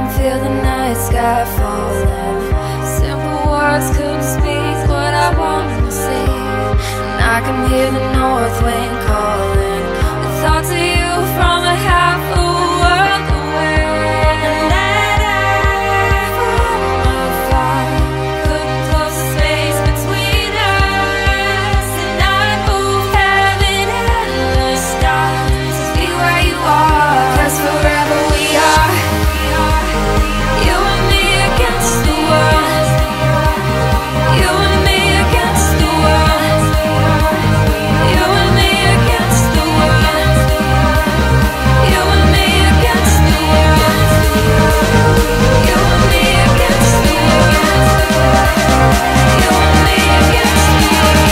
feel the night sky falling. Simple words couldn't speak what I wanted to say, and I can hear the north wind calling with thoughts of you from a half a world away. And that I from afar couldn't close the space between us, and I'd move heaven and the stars to be where you are. 'Cause forever we are, you and me against the world, you and me against the world, you and me against the world, you and me against the world, you and me against the world, you and me against the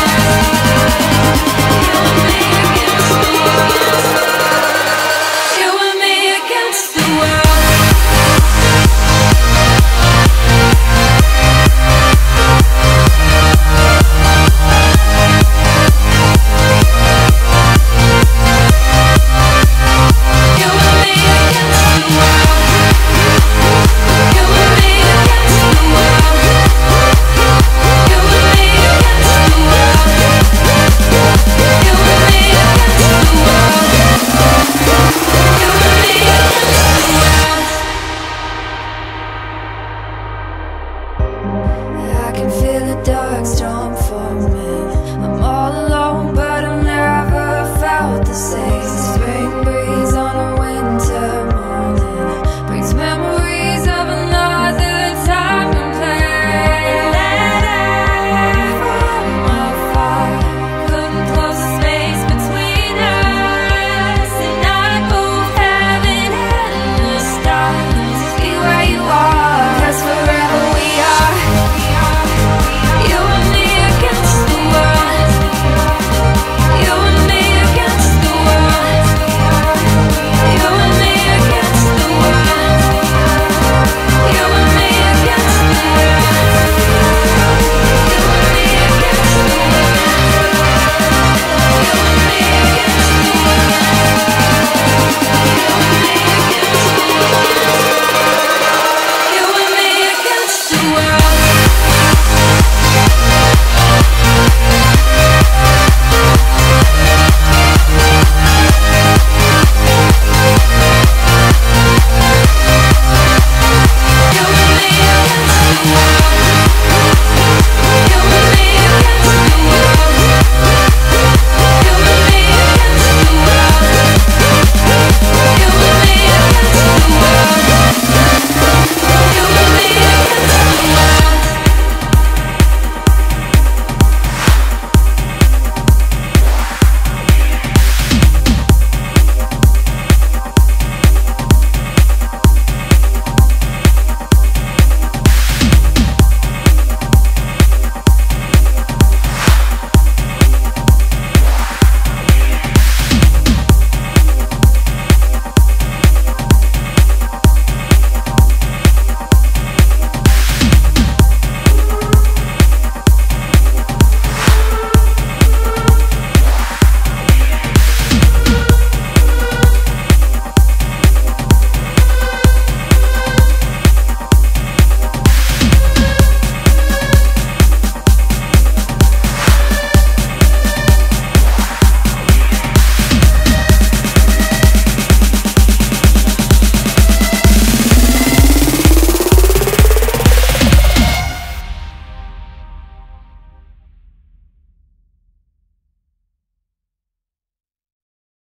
world, you and me against the world. I can feel the dark storm forming. I'm all alone, but I've never felt the same.